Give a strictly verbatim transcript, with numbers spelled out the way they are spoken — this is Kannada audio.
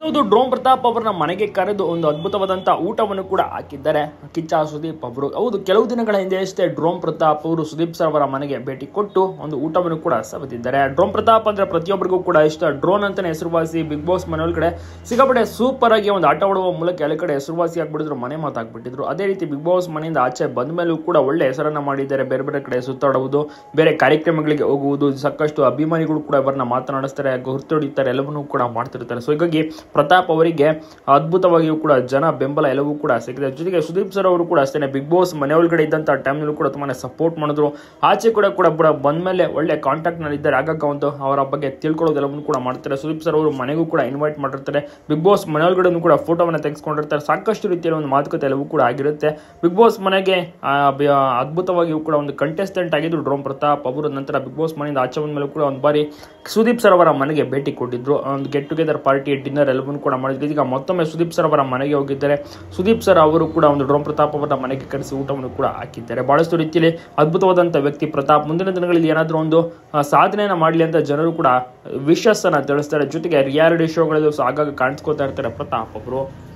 ಹೌದು, ಡ್ರೋನ್ ಪ್ರತಾಪ್ ಅವರನ್ನ ಮನೆಗೆ ಕರೆದು ಒಂದು ಅದ್ಭುತವಾದಂತಹ ಊಟವನ್ನು ಕೂಡ ಹಾಕಿದ್ದಾರೆ ಕಿಚ್ಚ ಸುದೀಪ್ ಅವರು. ಹೌದು, ಕೆಲವು ದಿನಗಳ ಹಿಂದೆ ಅಷ್ಟೇ ಡ್ರೋನ್ ಪ್ರತಾಪ್ ಅವರು ಸುದೀಪ್ ಸರ್ ಅವರ ಮನೆಗೆ ಭೇಟಿ ಕೊಟ್ಟು ಒಂದು ಊಟವನ್ನು ಕೂಡ ಸವಿದಿದ್ದಾರೆ. ಡ್ರೋನ್ ಪ್ರತಾಪ್ ಅಂದ್ರೆ ಪ್ರತಿಯೊಬ್ಬರಿಗೂ ಕೂಡ ಇಷ್ಟ. ಡ್ರೋನ್ ಅಂತಾನೆ ಹೆಸರುವಾಸಿ. ಬಿಗ್ ಬಾಸ್ ಮನೆ ಒಳಗಡೆ ಸಿಗಬಡೆ ಸೂಪರ್ ಆಗಿ ಒಂದು ಆಟ ಆಡುವ ಮೂಲಕ ಎಲ್ಲ ಕಡೆ ಹೆಸರುವಾಸಿ ಆಗ್ಬಿಟ್ಟಿದ್ರು, ಮನೆ ಮಾತಾಗ್ಬಿಟ್ಟಿದ್ರು. ಅದೇ ರೀತಿ ಬಿಗ್ ಬಾಸ್ ಮನೆಯಿಂದ ಆಚೆ ಬಂದ ಮೇಲೂ ಕೂಡ ಒಳ್ಳೆ ಹೆಸರನ್ನ ಮಾಡಿದ್ದಾರೆ. ಬೇರೆ ಬೇರೆ ಕಡೆ ಸುತ್ತಾಡುವುದು, ಬೇರೆ ಕಾರ್ಯಕ್ರಮಗಳಿಗೆ ಹೋಗುವುದು, ಸಾಕಷ್ಟು ಅಭಿಮಾನಿಗಳು ಕೂಡ ಅವರನ್ನ ಮಾತನಾಡಿಸ್ತಾರೆ, ಗುರುತೊಡಿತಾರೆ, ಎಲ್ಲವನ್ನೂ ಕೂಡ ಮಾಡ್ತಿರ್ತಾರೆ. ಸೊ ಹೀಗಾಗಿ ಪ್ರತಾಪ್ ಅವರಿಗೆ ಅದ್ಭುತವಾಗಿಯೂ ಕೂಡ ಜನ ಬೆಂಬಲ ಎಲ್ಲವೂ ಕೂಡ ಸಿಕ್ಕಿದೆ. ಜೊತೆಗೆ ಸುದೀಪ್ ಸರ್ ಅವರು ಕೂಡ ಅಷ್ಟೇ ಬಿಗ್ ಬಾಸ್ ಮನೆ ಒಳಗಡೆ ಇದ್ದಂತಹ ಟೈಮ್ನಲ್ಲೂ ಕೂಡ ತುಂಬಾನೇ ಸಪೋರ್ಟ್ ಮಾಡಿದ್ರು. ಆಚೆ ಕೂಡ ಕೂಡ ಕೂಡ ಬಂದ ಮೇಲೆ ಒಳ್ಳೆ ಕಾಂಟ್ಯಾಕ್ಟ್ ನಲ್ಲಿ ಇದ್ದಾರೆ. ಆಗಾಗ ಒಂದು ಅವರ ಬಗ್ಗೆ ತಿಳ್ಕೊಳ್ಳೋದೆಲ್ಲವನ್ನು ಕೂಡ ಮಾಡ್ತಾರೆ. ಸುದೀಪ್ ಸರ್ ಅವರು ಮನೆಗೂ ಕೂಡ ಇನ್ವೈಟ್ ಮಾಡಿರ್ತಾರೆ. ಬಿಗ್ ಬಾಸ್ ಮನೆ ಒಳಗಡೆ ಕೂಡ ಫೋಟೋವನ್ನು ತೆಗೆಸ್ಕೊಂಡಿರ್ತಾರೆ. ಸಾಕಷ್ಟು ರೀತಿಯಲ್ಲಿ ಒಂದು ಮಾತುಕತೆ ಎಲ್ಲವೂ ಕೂಡ ಆಗಿರುತ್ತೆ. ಬಿಗ್ ಬಾಸ್ ಮನೆಗೆ ಅದ್ಭುತವಾಗಿಯೂ ಕೂಡ ಒಂದು ಕಂಟೆಸ್ಟೆಂಟ್ ಆಗಿದ್ರು ಡ್ರೋನ್ ಪ್ರತಾಪ್ ಅವರು. ನಂತರ ಬಿಗ್ ಬಾಸ್ ಮನೆಯಿಂದ ಆಚೆ ಬಂದ ಮೇಲೆ ಕೂಡ ಒಂದು ಬಾರಿ ಸುದೀಪ್ ಸರ್ ಅವರ ಮನೆಗೆ ಭೇಟಿ ಕೊಟ್ಟಿದ್ರು. ಒಂದು ಗೆಟ್ ಟುಗೆದರ್ ಪಾರ್ಟಿ, ಡಿನ್ನರ್ ಎಲ್ಲವನ್ನೂ ಕೂಡ ಮಾಡಿದ್ರು. ಈಗ ಮತ್ತೊಮ್ಮೆ ಸುದೀಪ್ ಸರ್ ಅವರ ಮನೆಗೆ ಹೋಗಿದ್ದಾರೆ. ಸುದೀಪ್ ಸರ್ ಅವರು ಕೂಡ ಒಂದು ಡ್ರೋನ್ ಪ್ರತಾಪ್ ಅವರ ಮನೆಗೆ ಕರೆಸಿ ಊಟವನ್ನು ಕೂಡ ಹಾಕಿದ್ದಾರೆ. ಬಹಳಷ್ಟು ರೀತಿಯಲ್ಲಿ ಅದ್ಭುತವಾದಂತಹ ವ್ಯಕ್ತಿ ಪ್ರತಾಪ್. ಮುಂದಿನ ದಿನಗಳಲ್ಲಿ ಏನಾದರೂ ಒಂದು ಸಾಧನೆಯನ್ನ ಮಾಡಲಿ ಅಂತ ಜನರು ಕೂಡ ವಿಶಸ್ ಅನ್ನ ತಿಳಿಸ್ತಾರೆ. ಜೊತೆಗೆ ರಿಯಾಲಿಟಿ ಶೋಗಳಲ್ಲಿ ಆಗಾಗ ಕಾಣಿಸ್ಕೋತಾ ಇರ್ತಾರೆ ಪ್ರತಾಪ್ ಅವರು.